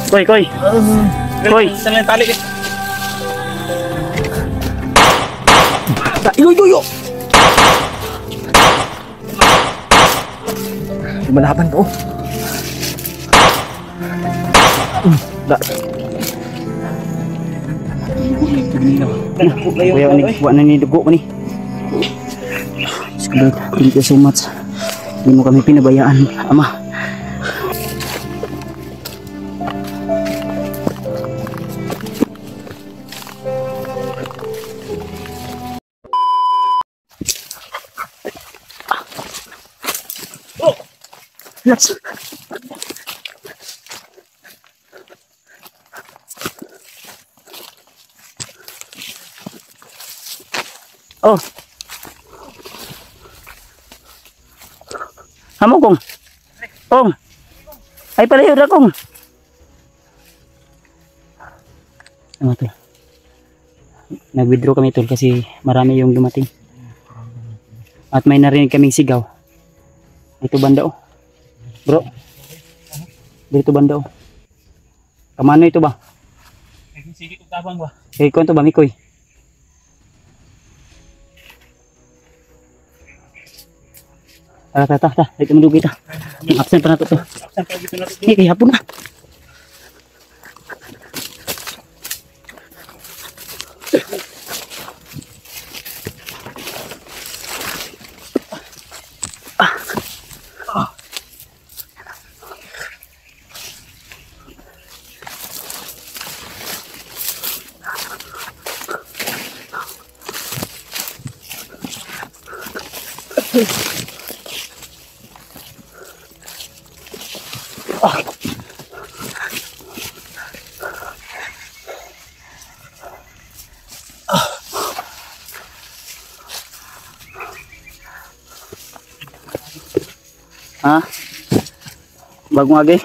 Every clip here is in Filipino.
Koy, koy. Koy. Saan lang tali? Iyo, iyo, iyo. Lumalaban to. Kuya, buwan na ni dugo ko ni. Thank you so much. Hindi mo kami pinabayaan, Ama. Yes. Oh. Hamo kong. Kong. Ay pala yun kong. Ano to? Nag-withdraw kami tol kasi marami yung dumating. At may narinig kaming sigaw. Ito banda oh. Bro. Dito banda oh. Kamano ito ba? Sige, tabang ba? Eh, kung ito ba, Mikoy? Tara. Dito mo kita. Absent pa na ito. Absent pa dito na ito. Eh, kaya hapon na. Ha? Bagong agi?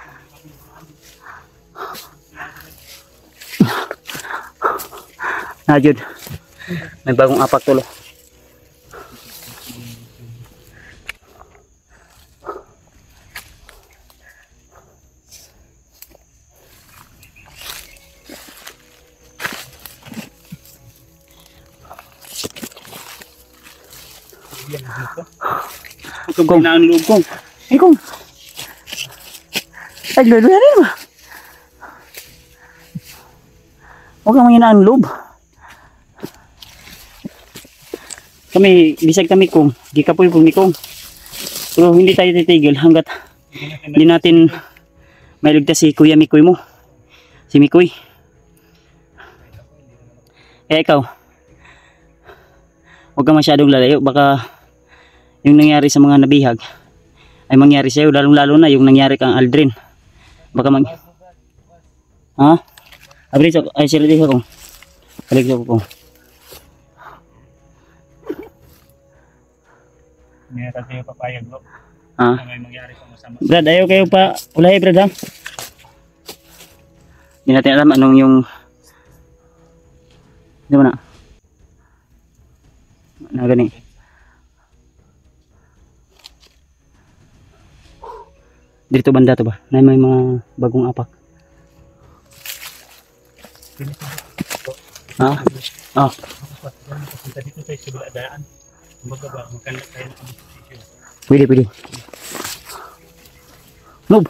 Najud. May bagong apak tulo. Kung na ang loob kong. Eh kung. Ay, lolo na rin ba? Huwag kang manginaan ang loob. Kami, bisag kami kung. Gikapoy kung ni kung. Pero hindi tayo titigil hanggat hindi natin mailigtas si Kuya Mikoy mo. Si Mikoy. Eh ikaw. Huwag kang masyadong lalayo. Baka yung nangyari sa mga nabihag ay mangyari sa iyo, lalong-lalo na yung nangyari kang Aldrin. Baka ha? Abri sa ay sila dito ko. Balik sa ko. Hindi na tayo papayag bro. Ha? May mangyari sa masama. Brad, ayaw kayo pa ulahi, Brad, ha? Hindi natin alam anong yung hindi mo na gani. Dito banda to ba? Na may mga bagong apak. Ha? Ah. Punta dito tayo sa biladaan. Kumbaga ba, magkanap tayo ng competition. Pwede. Move!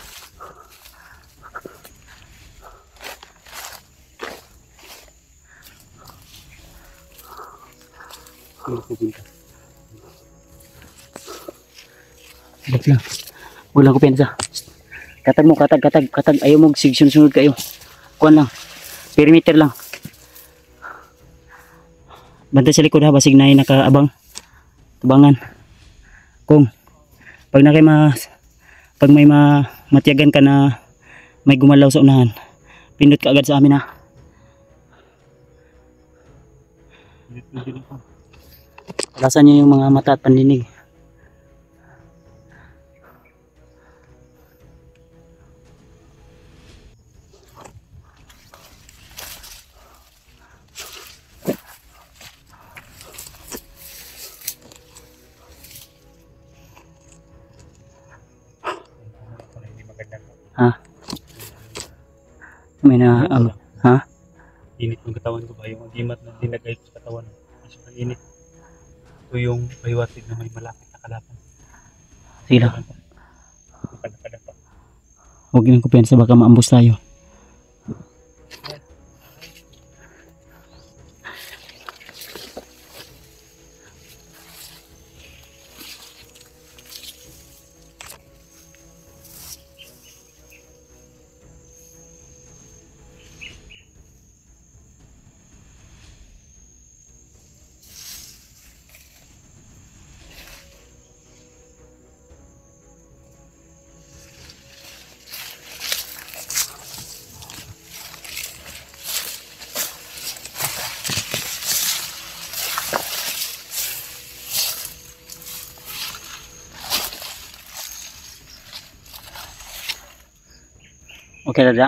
Ba't lang? Wala ko pensa. Katag mo, katag. Ayaw mo sunod kayo. Kuhan lang. Perimeter lang. Bantay sa likod ha, basig na yung nakaabang. Tabangan. Kung pag may matyagan ka na may gumalaw sa unahan, pindot ka agad sa amin ha. Alasan nyo yung mga mata at pandinig. Ha? May na, ha? Init ng katawan ko ba? Yung agimat na dinagay ko sa katawan. Sobrang init. Ito yung pahiwatig na may malapit na kalaban. Sige lang. Makadapa. Huwag yung kumpiyansa, baka maambos tayo. Okay na da.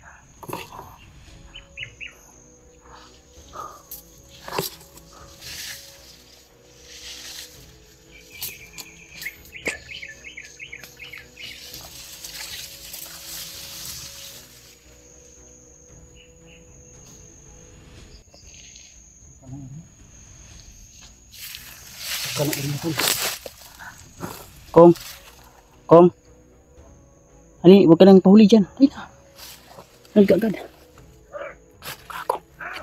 Kong. Kong. Ani, huwag ka nang pahuli dyan. Ay na. Nagagad. Kako.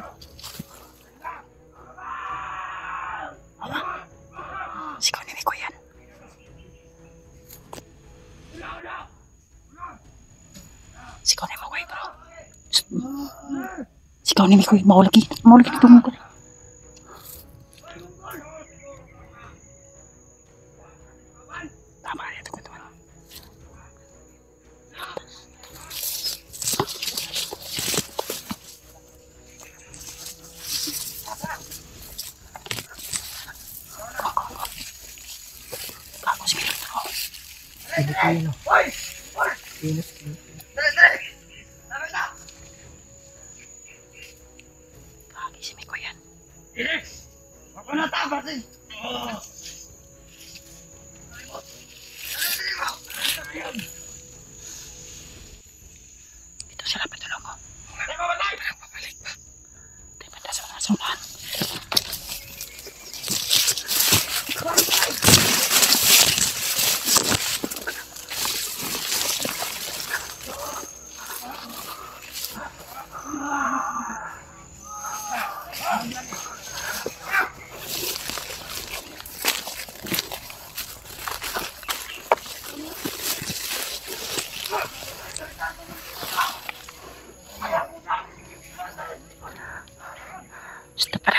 Awa. Sigaw ni Mikoy yan. Sigaw ni Mikoy, bro. Sigaw ni Mikoy. Maulagi. Maulagi na tumungkol. Tama na ito, teman. Kako si Mikoy. Hindi ko yun. Init. Kaki si Mikoy yan. Ako na tapat eh. Ito sila patulong ko. Parang pabalik pa. Di ba nasa nasunan? Stop, para.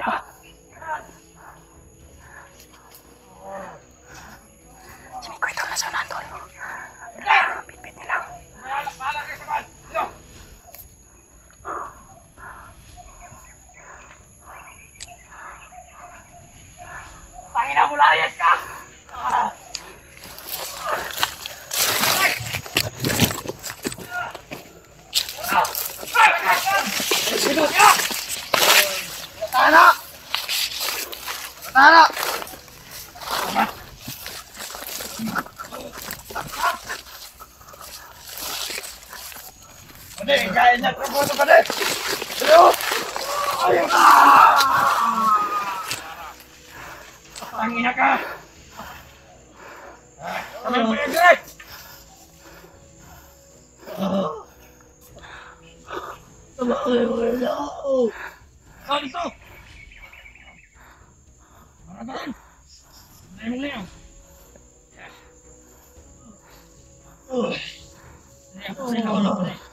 Si Mikoy ito nasa nandun. Bitbit nila. Pangina mo layas ka! Tara! Pade, kaya niya trabaho pade! Hello! Ayun na! Pangina ka! Kami mo yung direct! Oh, dito! Maratan! Ay mo ngayon! Ay ako sa ikaw lang pala.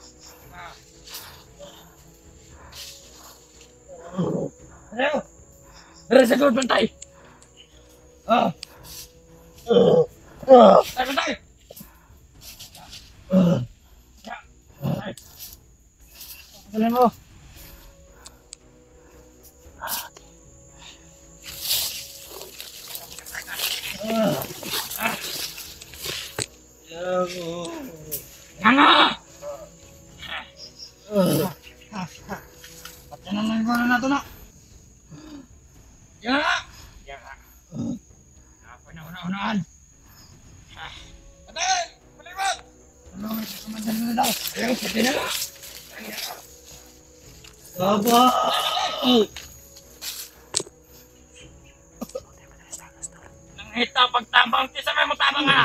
Ano? Tara sa gawad bantay! Ay, bantay! Galing mo! Nga! Pati naman ko na ito na! Yan nga! Ako na una-unaan! Pati! Palibot! Ano, may kamandan na daw! Ayaw, pati na lang! Baba! Nangita pagtabang, tisa may mutabang nga.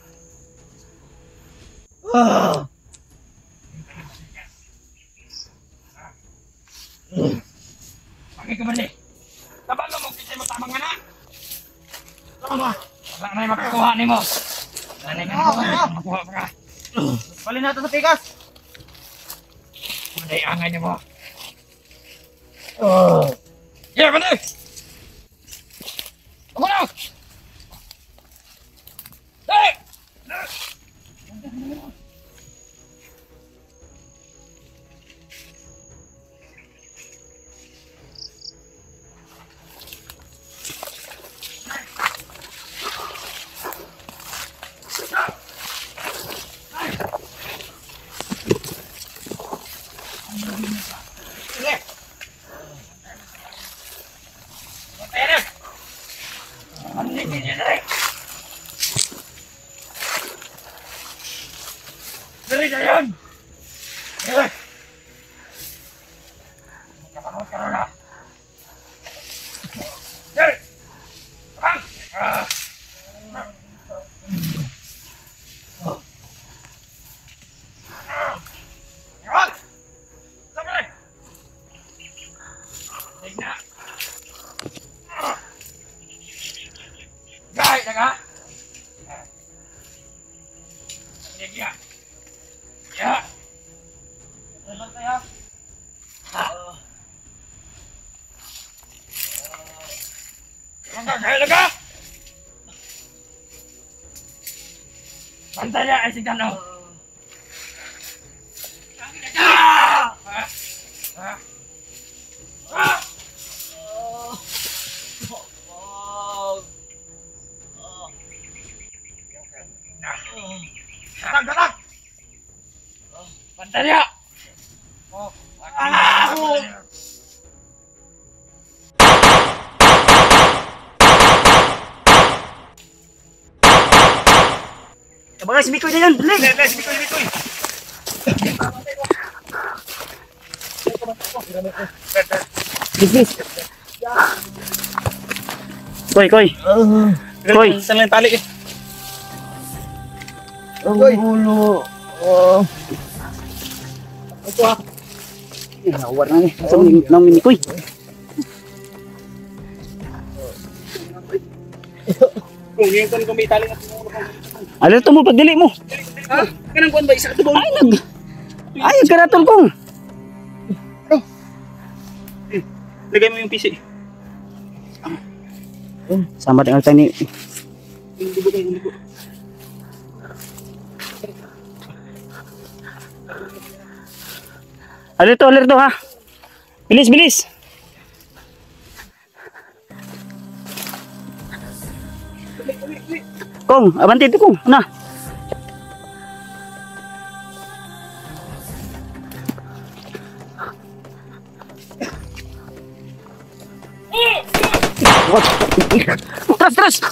Bakit ka ba ni? Tabang mo, tisa may mutabang nga na. Tama. Wala na yung makakuha ni mo. Wala na yung makakuha pa ka. Bali natin sa pikas! Manday angay ni mo. Yeah, manday! Ako na! Hey! Dali na yan! Kapanood ka na! Dali! Kapang! Kapang! Sabay! Tigna! Gay! Daga! Tigna! Ya. Selamat ya. Enggak kayak lega. Santai ya, si Dano. Datang. Bantai ya. Baka si Mikoy na yan. Dali. Si Mikoy. Bis. Koy. Koy. Saan lang tali? Ang ulo! Nawar na eh. Sa nang Mikoy. Kung yung kung may tali na Ano to mo pagdili mo? ha? Kanang kuan ba isa ka tubaw? Ay karatol kong. Lagay mo yung PC. Sama dengan tani. Alerto ha. Bilis. Kong, abanti itu kong. Nah. Terus.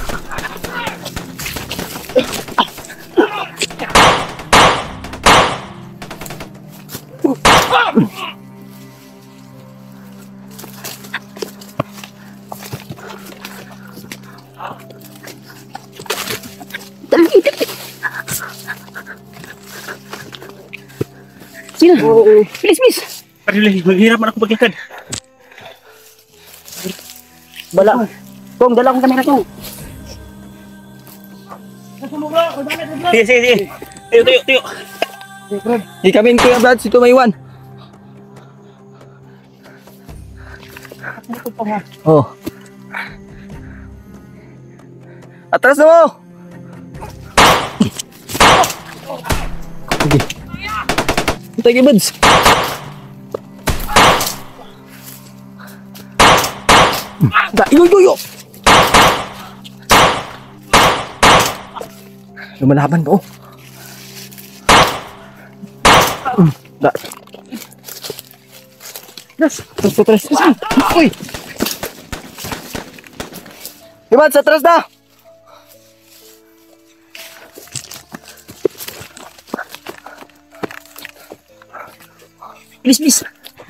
Sini. Please. Padili, maghirap man ako paglakad. Bala. Kong, dala akong kamera ko. Sige. Tuyo. Di kami Kuya Brad, si Tumaywan. Oh. Atras na mo! Sige. Hintay kay Buds. Iyo! Lumalaban ko. Da. Tres. Uy! Iban, sa atras na! Please, please.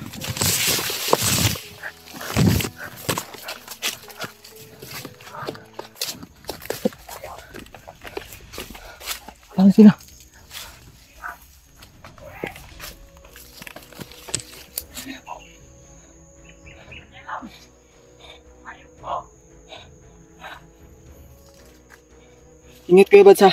Saan sila? Ingat kayo, Bads, ha?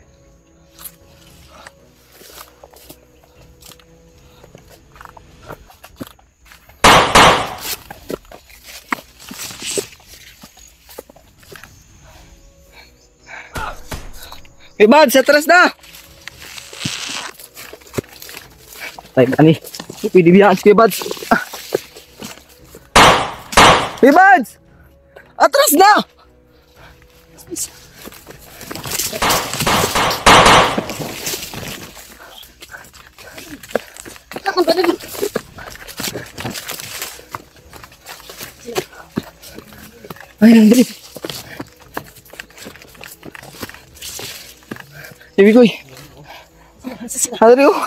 Hey, Bads, atras na! Tay, ani. Pwede biyaan si Bads. Hey, Bads! Atras na! Ay, nandali. Sabi ko eh. Hadari ko.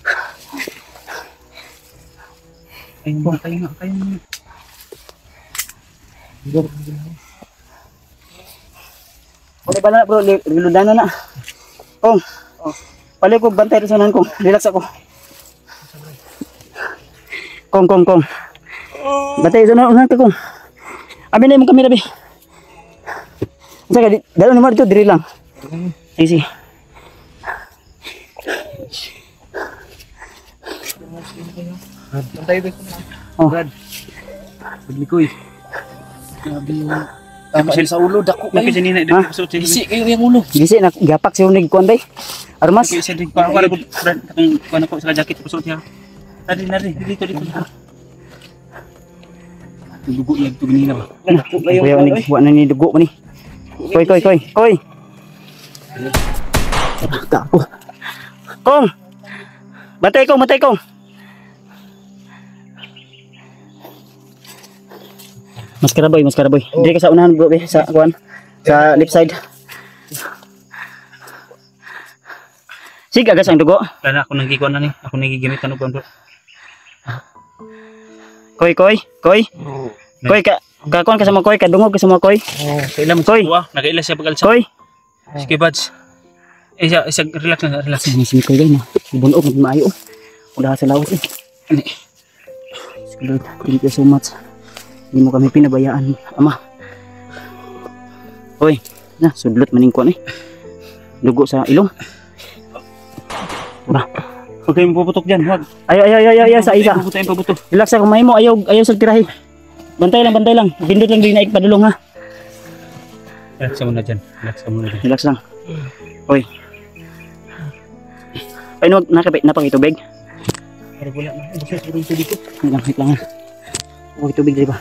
Kayo nga, kayo nga, kayo nga. Okay ba na bro, reloadan na. Kong, pali ko bantay rin sa unahan kong. Relax ako. Kong. Bantay sa unahan ka kong. Abi na yung kamera be. Saka, dalo naman dito, diri lang. Easy. Bantay ba? Oh. Paglikoy. Grabe yung tama sa ulo, dako kayo. Kasi nina, Ha? Isi kayo yung ulo. Gisi, gapak si unig kuan bay. Armas. Kasi din ko ako kung ano ko sa jacket ko suot niya. Nari, dito. Dugo niya ito ganina ba? Kuya unig, wa na ni dugo mo ni. Koy. Tako. Kong. Bantay kong. Maskara boy. Diri ka sa unahan bro be, sa kuan. Sa left side. Sige, agas ang dugo. Lana ako nang gikuan na ni. Ako nang gigamit ano bro. Koy. Koy ka kuan ka sa mga koy, kadungog ka sa mga koy. Kailan mo Koy. kuha? Nagaila siya pag-alsa. Koy. Sige Bads. Siya, relax lang, relax. Sini koy gay na. Ibunog ng maayo. Udah sa lawas eh. Ani. Lord, thank you so much. Hindi mo kami pinabayaan, Ama. Koy, na sudlot maning kuan eh. Dugo sa ilong. Ura. Huwag kayong puputok dyan, huwag. Ay, sa isa. Pabuto. Relax ako, mahimo. Ayaw sa tirahe. Bantay lang. Bindot lang din na ikpadulong ha. Relax ka muna dyan. Relax lang. Oy. Ay, napakitubig. Para wala na. Basta siguro yung tubig ko. Wait lang ha. Okay, tubig di ba?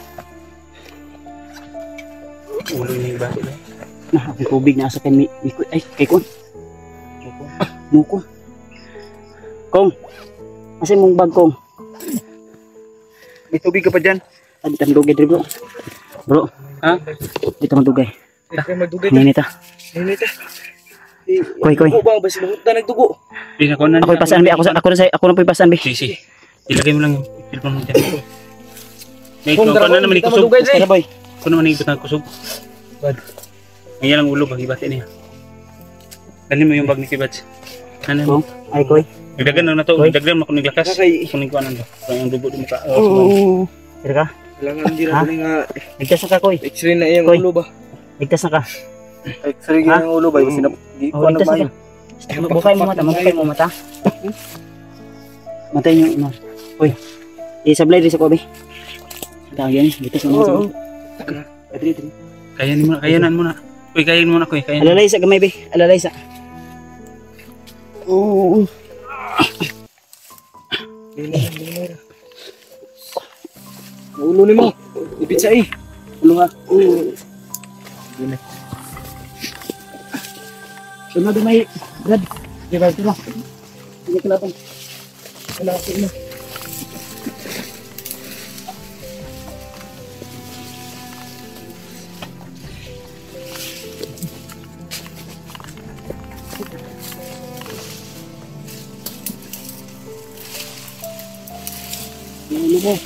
Ulo yung iba. Ang tubig na asa kay ay, kay Kon. Muko. Kong. Asa mong bag, Kong? May tubig ka pa dyan. Dito madugay diri bro. Bro, Ha? dito madugay. Magdugay Nginita. Nilita. Koy. Dugo ba? Basi na nagdugo. Di na ko na. Ako ipasan bi, ako na ipasan bi. Sige. Ilagay mo lang yung cellphone mo dyan. May Kung ikaw na naman ikusog. madugay Tara boy. Kung naman ikot na kusog. Bad. Ngayon lang ulo ba? Ibati niya. Dali mo yung bag ni Kibats. Ano? Kong, ay koy. Nagdagan na to. Koy. Nagdagan mo kung naglakas. Kakay. Kung nagkuanan ba? Kung yung dugo di mukha. Tira ka. Kailangan din Ha? natin nga Ligtas na ka koy. x-ray na iyang Koy. ulo ba? Ligtas na ka. X-ray Ha? ng ulo ba? Basi na di ko na Ligtas mayo. na ka. Bukay mo mata. Matay niyo ina. Koy. Isablay din sa kobe. Dagyan, ligtas na mo. Kayanan mo na. Uy, kayanan mo na ko. Kayanan. Alalay sa gamay be. Alalay sa. Oo. Ulo ni mo. Ipitsa eh. Ulo ha. Dili. Sunod may Brad. Di ba ito? Hindi ka lapang. Malapit na. ulo mo.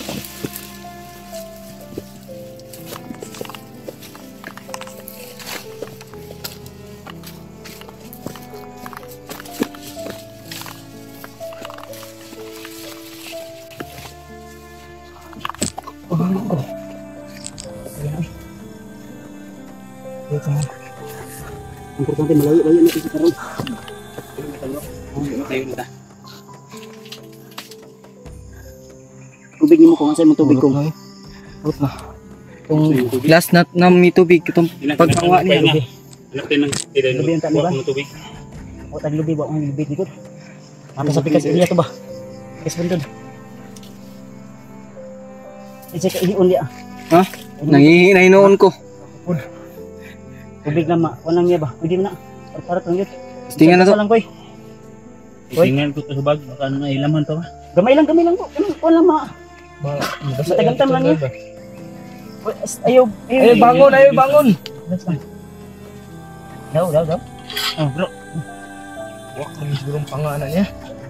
Importante malayo-layo natin sa karon. Tayo na ta. Tubig mo kung saan mo tubig kung. Kung last na may tubig, itong pagkawa niya. Lubi. Anak tayo ng tira Lubi ang tani ba? ng tubig. O tag lubi ba ang lubi dito? Apa sa pikas area to ba? Pikas bundod. Isa ka ihion dia. Ha? Nangihinay noon ko. Tubig na ma, walang niya ba? Pwede mo na. Para lang yun. Tingnan na to. Lang koy. Tingnan ko sa bag, baka na ilaman to. Gamay lang po. Ganun lang ma. Tagantam lang yun. Ayaw, bangon. Daw. Oh, bro. Wak kami sigurong pangalan niya.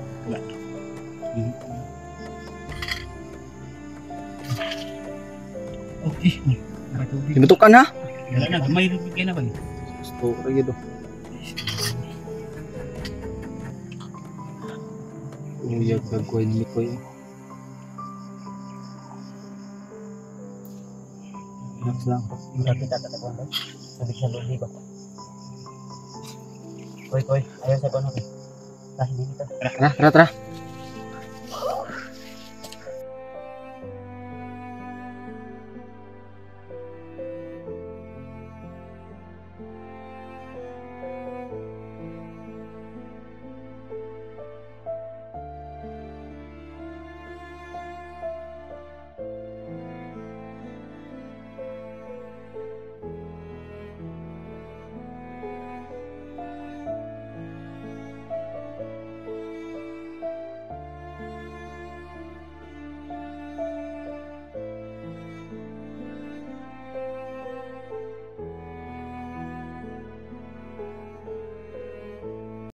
Okay. Dibutukan ha? Wala na, gamay rin bigay na ba? Gusto ko rin yun. Uyag gagawin ni ko yun. Relax lang. Grabe tatatakuan ba? Sabi sa lubi ba? Koy, ayaw sa kono. Tahin dito. Tara.